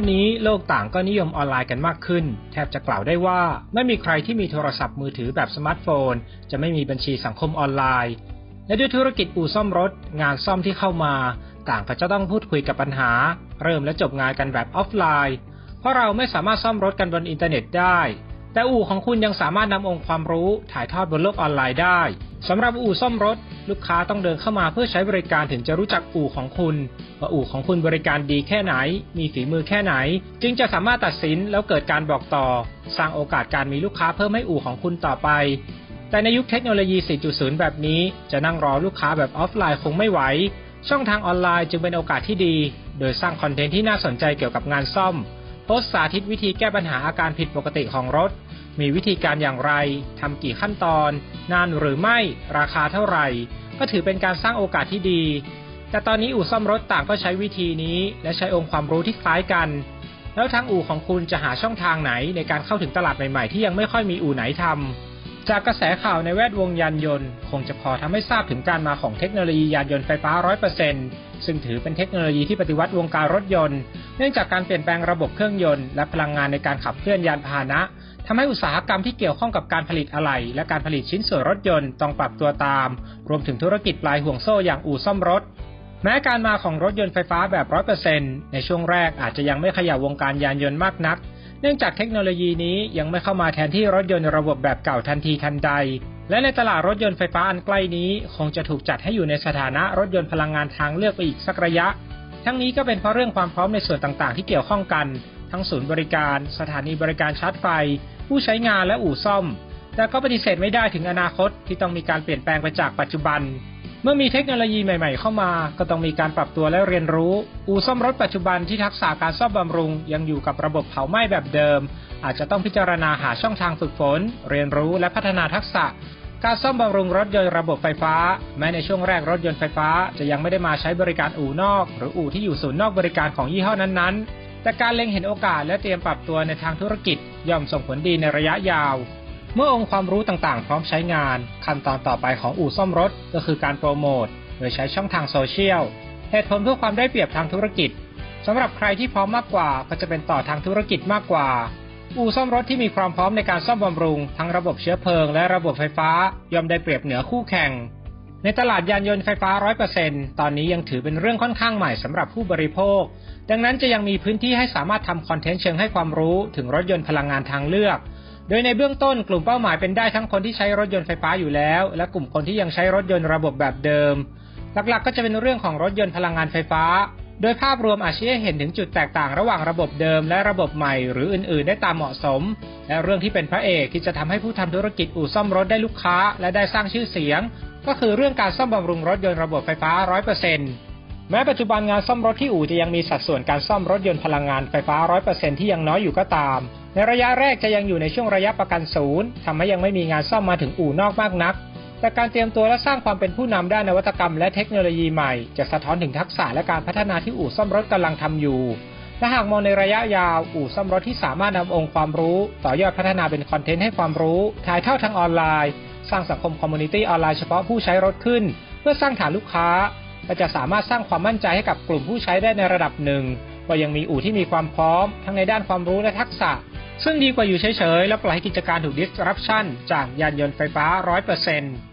วันนี้โลกต่างก็นิยมออนไลน์กันมากขึ้นแทบจะกล่าวได้ว่าไม่มีใครที่มีโทรศัพท์มือถือแบบสมาร์ทโฟนจะไม่มีบัญชีสังคมออนไลน์และด้วยธุรกิจอู่ซ่อมรถงานซ่อมที่เข้ามาต่างก็จะต้องพูดคุยกับปัญหาเริ่มและจบงานกันแบบออฟไลน์เพราะเราไม่สามารถซ่อมรถกันบนอินเทอร์เน็ตได้แต่อู่ของคุณยังสามารถนำองค์ความรู้ถ่ายทอดบนโลกออนไลน์ได้สำหรับอู่ซ่อมรถลูกค้าต้องเดินเข้ามาเพื่อใช้บริการถึงจะรู้จักอู่ของคุณว่าอู่ของคุณบริการดีแค่ไหนมีฝีมือแค่ไหนจึงจะสามารถตัดสินแล้วเกิดการบอกต่อสร้างโอกาสการมีลูกค้าเพิ่มให้อู่ของคุณต่อไปแต่ในยุคเทคโนโลยี 4.0 แบบนี้จะนั่งรอลูกค้าแบบออฟไลน์คงไม่ไหวช่องทางออนไลน์จึงเป็นโอกาสที่ดีโดยสร้างคอนเทนต์ที่น่าสนใจเกี่ยวกับงานซ่อมโพสต์สาธิตวิธีแก้ปัญหาอาการผิดปกติของรถมีวิธีการอย่างไรทำกี่ขั้นตอนนานหรือไม่ราคาเท่าไหร่ก็ถือเป็นการสร้างโอกาสที่ดีแต่ตอนนี้อู่ซ่อมรถต่างก็ใช้วิธีนี้และใช้องค์ความรู้ที่คล้ายกันแล้วทางอู่ของคุณจะหาช่องทางไหนในการเข้าถึงตลาดใหม่ๆที่ยังไม่ค่อยมีอู่ไหนทำจากกระแสข่าวในแวดวงยานยนต์คงจะพอทำให้ทราบถึงการมาของเทคโนโลยียานยนต์ไฟฟ้า 100% ซึ่งถือเป็นเทคโนโลยีที่ปฏิวัติวงการรถยนต์เนื่องจากการเปลี่ยนแปลงระบบเครื่องยนต์และพลังงานในการขับเคลื่อนยานพาหนะทำให้อุตสาหกรรมที่เกี่ยวข้องกับการผลิตอะไหล่และการผลิตชิ้นส่วนรถยนต์ต้องปรับตัวตามรวมถึงธุรกิจปลายห่วงโซ่อย่างอู่ซ่อมรถแม้การมาของรถยนต์ไฟฟ้าแบบ 100% ในช่วงแรกอาจจะยังไม่ขยับวงการยานยนต์มากนักเนื่องจากเทคโนโลยีนี้ยังไม่เข้ามาแทนที่รถยนต์ระบบแบบเก่าทันทีทันใดและในตลาดรถยนต์ไฟฟ้าอันใกล้นี้คงจะถูกจัดให้อยู่ในสถานะรถยนต์พลังงานทางเลือกไปอีกสักระยะทั้งนี้ก็เป็นเพราะเรื่องความพร้อมในส่วนต่างๆที่เกี่ยวข้องกันทั้งศูนย์บริการสถานีบริการชาร์จไฟผู้ใช้งานและอู่ซ่อมแต่ก็ปฏิเสธไม่ได้ถึงอนาคตที่ต้องมีการเปลี่ยนแปลงไปจากปัจจุบันเมื่อมีเทคโนโลยีใหม่ๆเข้ามาก็ต้องมีการปรับตัวและเรียนรู้อู่ซ่อมรถปัจจุบันที่ทักษะการซ่อมบำรุงยังอยู่กับระบบเผาไหม้แบบเดิมอาจจะต้องพิจารณาหาช่องทางฝึกฝนเรียนรู้และพัฒนาทักษะการซ่อมบำรุงรถยนต์ระบบไฟฟ้าแม้ในช่วงแรกรถยนต์ไฟฟ้าจะยังไม่ได้มาใช้บริการอู่นอกหรืออู่ที่อยู่ศูนย์นอกบริการของยี่ห้อนั้นๆแต่การเล็งเห็นโอกาสและเตรียมปรับตัวในทางธุรกิจย่อมส่งผลดีในระยะยาวเมื่อองค์ความรู้ต่างๆพร้อมใช้งานขั้นตอนต่อไปของอู่ซ่อมรถก็คือการโปรโมทโดยใช้ช่องทางโซเชียลเหตุผลเพื่อความได้เปรียบทางธุรกิจสำหรับใครที่พร้อมมากกว่าก็จะเป็นต่อทางธุรกิจมากกว่าอู่ซ่อมรถที่มีความพร้อมในการซ่อมบำรุงทั้งระบบเชื้อเพลิงและระบบไฟฟ้าย่อมได้เปรียบเหนือคู่แข่งในตลาดยานยนต์ไฟฟ้า 100% ตอนนี้ยังถือเป็นเรื่องค่อนข้างใหม่สำหรับผู้บริโภคดังนั้นจะยังมีพื้นที่ให้สามารถทำคอนเทนต์เชิงให้ความรู้ถึงรถยนต์พลังงานทางเลือกโดยในเบื้องต้นกลุ่มเป้าหมายเป็นได้ทั้งคนที่ใช้รถยนต์ไฟฟ้าอยู่แล้วและกลุ่มคนที่ยังใช้รถยนต์ระบบแบบเดิมหลักๆก็จะเป็นเรื่องของรถยนต์พลังงานไฟฟ้าโดยภาพรวมอาจชี้ให้เห็นถึงจุดแตกต่างระหว่างระบบเดิมและระบบใหม่หรืออื่นๆได้ตามเหมาะสมและเรื่องที่เป็นพระเอกที่จะทำให้ผู้ทำธุรกิจอู่ซ่อมรถได้ลูกค้าและได้สร้างชื่อเสียงก็คือเรื่องการซ่อมบำรุงรถยนต์ระบบไฟฟ้า 100% แม้ปัจจุบันงานซ่อมรถที่อู่จะยังมีสัดส่วนการซ่อมรถยนต์พลังงานไฟฟ้า 100% ที่ยังน้อยอยู่ก็ตามในระยะแรกจะยังอยู่ในช่วงระยะประกันศูนย์ทำให้ยังไม่มีงานซ่อมมาถึงอู่นอกมากนักแต่การเตรียมตัวและสร้างความเป็นผู้นำด้านนวัตกรรมและเทคโนโลยีใหม่จะสะท้อนถึงทักษะและการพัฒนาที่อู่ซ่อมรถกำลังทำอยู่และหากมองในระยะยาวอู่ซ่อมรถที่สามารถนำองค์ความรู้ต่อยอดพัฒนาเป็นคอนเทนต์ให้ความรู้ถ่ายทอดทางออนไลน์สร้างสังคมคอมมูนิตี้ออนไลน์เฉพาะผู้ใช้รถขึ้นเพื่อสร้างฐานลูกค้าและจะสามารถสร้างความมั่นใจให้กับกลุ่มผู้ใช้ได้ในระดับหนึ่งว่ายังมีอู่ที่มีความพร้อมทั้งในด้านความรู้และทักษะซึ่งดีกว่าอยู่เฉยๆและปล่อยให้กิจการถูก disruption จากยานยนต์ไฟฟ้า 100%